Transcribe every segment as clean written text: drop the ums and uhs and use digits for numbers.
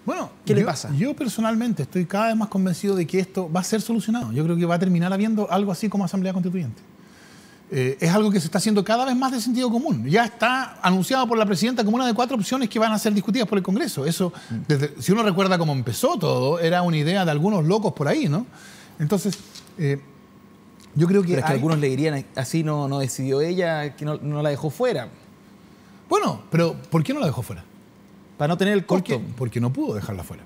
Bueno, ¿Qué le pasa? Yo personalmente estoy cada vez más convencido de que esto va a ser solucionado. Yo creo que va a terminar habiendo algo así como Asamblea Constituyente. Es algo que se está haciendo cada vez más de sentido común. Ya está anunciado por la presidenta como una de 4 opciones que van a ser discutidas por el Congreso. Eso, si uno recuerda cómo empezó todo, era una idea de algunos locos por ahí, ¿no? Entonces, yo creo que... Pero es que algunos le dirían, así no decidió ella, que no la dejó fuera. Bueno, pero ¿por qué no la dejó fuera? Para no tener el costo. Porque no pudo dejarla fuera.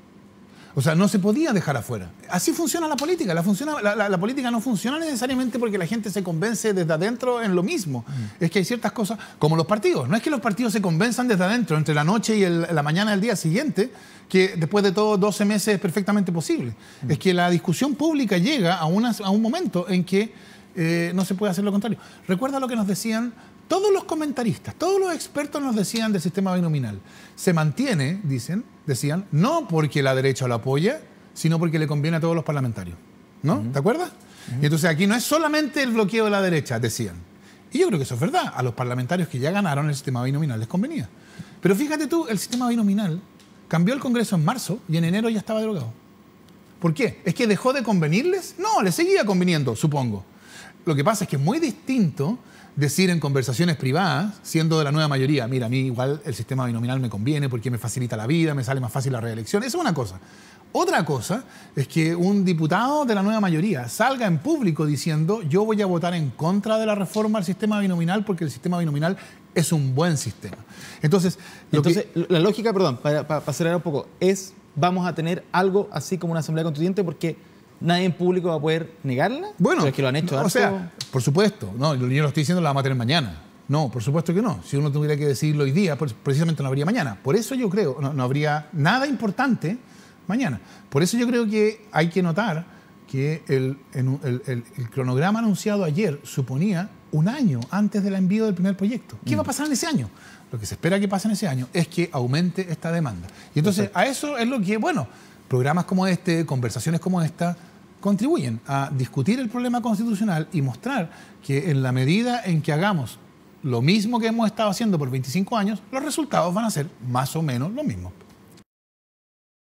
O sea, no se podía dejar afuera. Así funciona la política. La política no funciona necesariamente porque la gente se convence desde adentro en lo mismo. Es que hay ciertas cosas, como los partidos. No es que los partidos se convenzan desde adentro, entre la noche y la mañana del día siguiente, que después de todo 12 meses es perfectamente posible. Es que la discusión pública llega a un momento en que no se puede hacer lo contrario. Recuerda lo que nos decían todos los comentaristas, todos los expertos nos decían del sistema binominal. Se mantiene, decían, no porque la derecha lo apoya, sino porque le conviene a todos los parlamentarios. ¿No? ¿Te acuerdas? Y entonces aquí no es solamente el bloqueo de la derecha, decían. Y yo creo que eso es verdad. A los parlamentarios que ya ganaron el sistema binominal les convenía. Pero fíjate tú, el sistema binominal cambió el Congreso en marzo y en enero ya estaba derogado. ¿Por qué? ¿Es que dejó de convenirles? No, les seguía conveniendo, supongo. Lo que pasa es que es muy distinto decir en conversaciones privadas, siendo de la nueva mayoría, mira, a mí igual el sistema binominal me conviene porque me facilita la vida, me sale más fácil la reelección. Eso es una cosa. Otra cosa es que un diputado de la nueva mayoría salga en público diciendo yo voy a votar en contra de la reforma al sistema binominal porque el sistema binominal es un buen sistema. Entonces la lógica, perdón, para acelerar un poco, es vamos a tener algo así como una asamblea constituyente porque nadie en público va a poder negarla. Bueno, pero es que lo han hecho o sea, por supuesto, no, yo no estoy diciendo la vamos a tener mañana. No, por supuesto que no. Si uno tuviera que decirlo hoy día, pues precisamente no habría mañana. Por eso yo creo, no habría nada importante mañana. Por eso yo creo que hay que notar que el cronograma anunciado ayer suponía un año antes del envío del primer proyecto. ¿Qué va a pasar en ese año? Lo que se espera que pase en ese año es que aumente esta demanda. Y entonces a eso es lo que, bueno, programas como este, conversaciones como esta, contribuyen a discutir el problema constitucional y mostrar que en la medida en que hagamos lo mismo que hemos estado haciendo por 25 años, los resultados van a ser más o menos lo mismo.